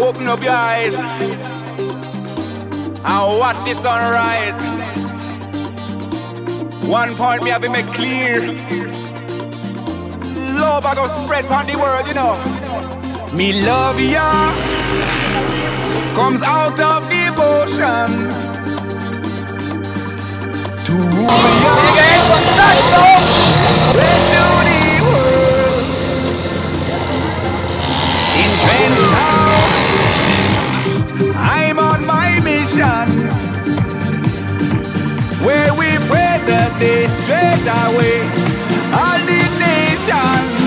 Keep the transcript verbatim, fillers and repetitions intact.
Open up your eyes and watch the sunrise. One point me have to make clear. Love I go spread on the world, you know. Me love ya comes out of devotion to rule ya. Spread to the world. In Trench Town, I'm on my mission, where we praise the day straight away all the nation.